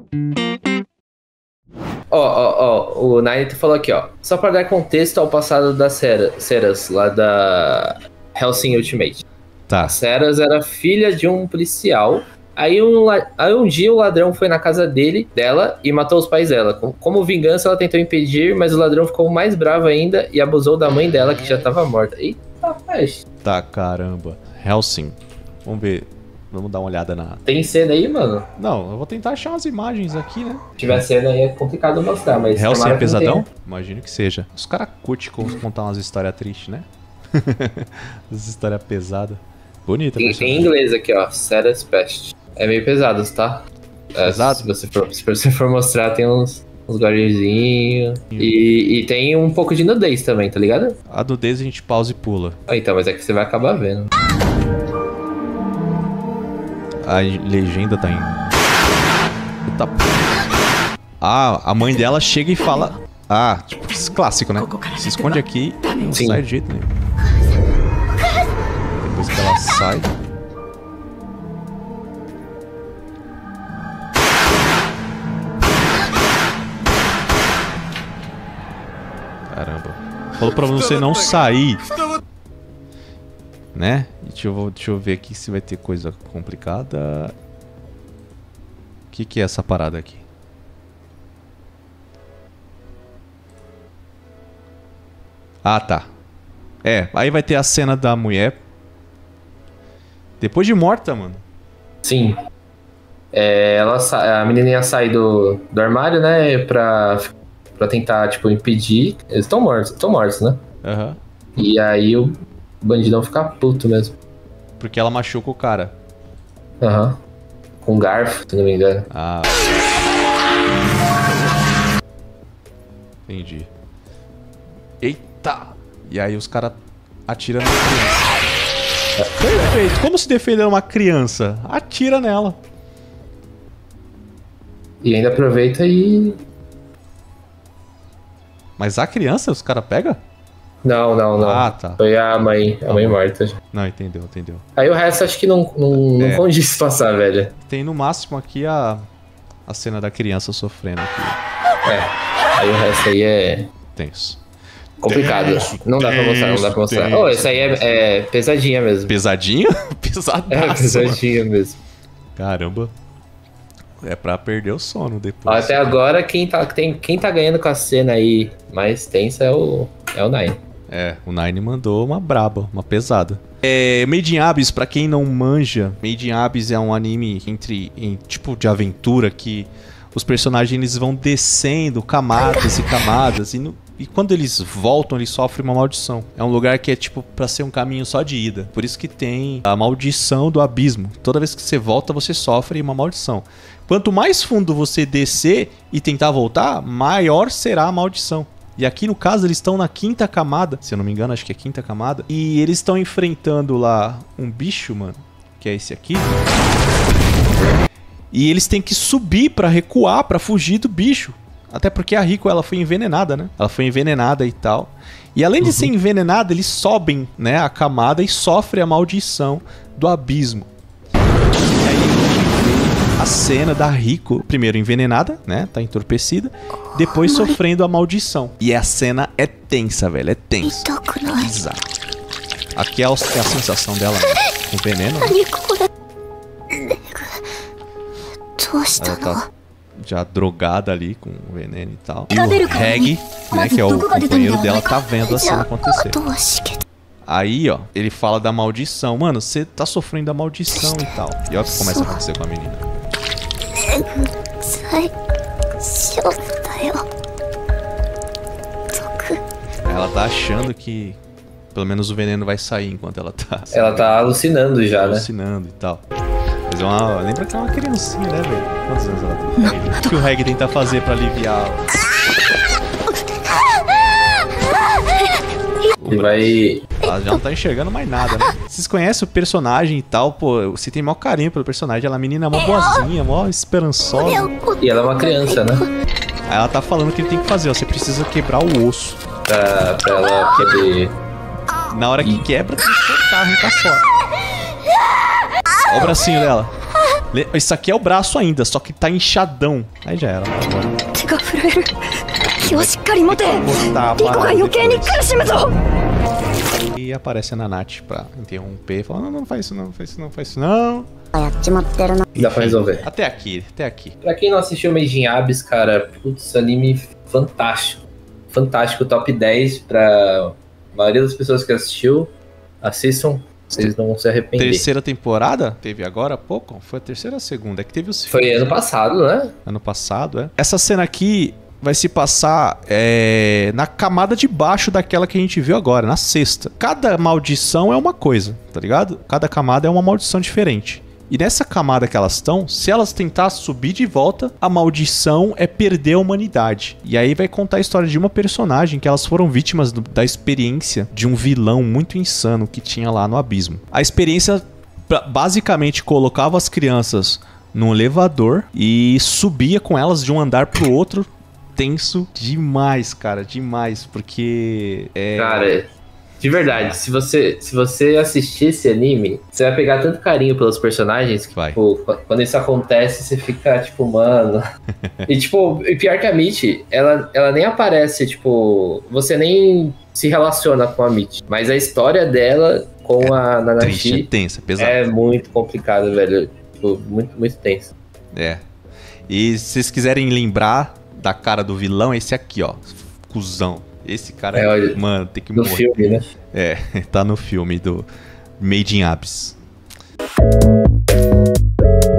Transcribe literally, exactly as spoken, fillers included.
Ó, ó, ó, o Nine falou aqui, ó. Só pra dar contexto ao passado da Ceras, lá da Hellsing Ultimate. Tá. A Ceras era filha de um policial. Aí um, aí um dia o ladrão foi na casa dele, dela, e matou os pais dela. Como vingança, ela tentou impedir, mas o ladrão ficou mais bravo ainda e abusou da mãe dela, que já tava morta. Eita, peste. Tá, caramba. Hellsing. Vamos ver. Vamos dar uma olhada na... Tem cena aí, mano? Não, eu vou tentar achar umas imagens aqui, né? Se tiver cena aí é complicado mostrar, mas... Hellsing é pesadão? Imagino que seja. Os caras curtem contar umas histórias tristes, né? As histórias pesadas. Bonita. Tem, tem em inglês aqui, ó. Ceras Pest. É meio pesado, tá? É, pesado? Se você for, se você for mostrar, tem uns, uns gorezinhos. E, e tem um pouco de nudez também, tá ligado? A nudez a gente pausa e pula. Ah, então, mas é que você vai acabar vendo. A legenda tá em... Puta p... Ah, a mãe dela chega e fala... Ah, tipo, clássico, né? Se esconde aqui e não sai de jeito nenhum. Depois que ela sai... Caramba. Falou pra você não sair. Né? Deixa eu, deixa eu ver aqui se vai ter coisa complicada. O que, que é essa parada aqui? Ah, tá. É, aí vai ter a cena da mulher. Depois de morta, mano. Sim. É, ela, a menininha sai do, do armário, né? Pra, pra tentar, tipo, impedir. Eles estão mortos, estão mortos, né? Aham. Uhum. E aí o bandidão fica puto mesmo. Porque ela machuca o cara. Aham. Uhum. Com garfo, se não me engano. Ah. Entendi. Eita! E aí os caras atiram na criança. Perfeito. Como se defender uma criança? Atira nela. E ainda aproveita e... Mas a criança os caras pegam? Não, não, não. Ah, tá. Foi a mãe, a mãe morta. Não, entendeu, entendeu. Aí o resto acho que não, não, É. não condiz passar, velho. Tem no máximo aqui a, a cena da criança sofrendo aqui. É. Aí o resto aí é Tenso. complicado. Tenso, Não dá pra mostrar, não dá pra mostrar. tenso. Oh, essa aí é, é pesadinha mesmo. Pesadinho? Pesadaço. É pesadinha mesmo. Caramba. É pra perder o sono depois. Até agora, quem tá, tem, quem tá ganhando com a cena aí mais tensa é o, é o Nine. É, o Nine mandou uma braba, uma pesada. É, Made in Abyss, pra quem não manja, Made in Abyss é um anime entre, em, tipo de aventura que os personagens eles vão descendo camadas e camadas e, no, e quando eles voltam eles sofrem uma maldição. É um lugar que é tipo pra ser um caminho só de ida. Por isso que tem a maldição do abismo. Toda vez que você volta você sofre uma maldição. Quanto mais fundo você descer e tentar voltar, maior será a maldição. E aqui no caso eles estão na quinta camada, se eu não me engano, acho que é quinta camada. E eles estão enfrentando lá um bicho, mano, que é esse aqui. E eles têm que subir pra recuar, pra fugir do bicho. Até porque a Rico, ela foi envenenada, né? Ela foi envenenada e tal. E além de uhum. ser envenenada, eles sobem, né, a camada e sofrem a maldição do abismo. E aí a cena da Rico, primeiro envenenada, né? Tá entorpecida. Depois sofrendo a maldição. E a cena é tensa, velho. É tensa. Exato. Aqui é a, é a sensação dela com veneno. Né? Ela tá já drogada ali com o veneno e tal. E o Reg, né? Que é o companheiro dela, tá vendo a cena acontecer. Aí, ó, ele fala da maldição. Mano, você tá sofrendo a maldição e tal. E olha o que começa a acontecer com a menina. Ela tá achando que pelo menos o veneno vai sair enquanto ela tá... Ela tá alucinando já, tá né? Alucinando e tal. Mas é uma... Lembra que é uma criancinha, né, velho? Quantos anos ela tem? O que o Reg tenta fazer pra aliviar... Ele vai... Ela já não tá enxergando mais nada, né? Vocês conhecem o personagem e tal, pô, você tem maior carinho pelo personagem. Ela é uma menina mó boazinha, mó esperançosa. E ela é uma criança, né? Aí ela tá falando que ele tem que fazer, ó. Você precisa quebrar o osso. Pra, pra ela quebrar. Na hora que quebra, tem que cortar, arrancar fora. Olha o bracinho dela. Isso aqui é o braço ainda, só que tá inchadão. Aí já era. E aparece a Nanatsu pra interromper. Fala, não, não faz isso não, não faz isso não, não faz isso não. Dá pra resolver. Até aqui, até aqui. Pra quem não assistiu Made in Abyss, cara, putz, anime fantástico. Fantástico, top dez pra maioria das pessoas que assistiu. Assistam, vocês não vão se arrepender. Terceira temporada? Teve agora há pouco? Foi a terceira ou a segunda? É que teve os Foi filmes, ano né? passado, né? Ano passado, é. Essa cena aqui vai se passar é, na camada de baixo daquela que a gente viu agora, na sexta. Cada maldição é uma coisa, tá ligado? Cada camada é uma maldição diferente. E nessa camada que elas estão, se elas tentar subir de volta, a maldição é perder a humanidade. E aí vai contar a história de uma personagem que elas foram vítimas do, da experiência de um vilão muito insano que tinha lá no abismo. A experiência basicamente colocava as crianças num elevador e subia com elas de um andar pro outro. Tenso demais, cara, demais, porque é... Cara, de verdade, se você, se você assistir esse anime, você vai pegar tanto carinho pelos personagens que, vai. Tipo, quando isso acontece, você fica, tipo, mano... E, tipo, e pior que a Michi, ela, ela nem aparece, tipo... Você nem se relaciona com a Michi, mas a história dela com é a Nanatsu triste, é tensa, é pesada. É muito complicado, velho. Tipo, muito, muito tenso. É. E se vocês quiserem lembrar da cara do vilão, esse aqui, ó. Cusão. Esse cara, é, olha, mano, tem que no morrer. No filme, né? É, tá no filme do Made in Abyss.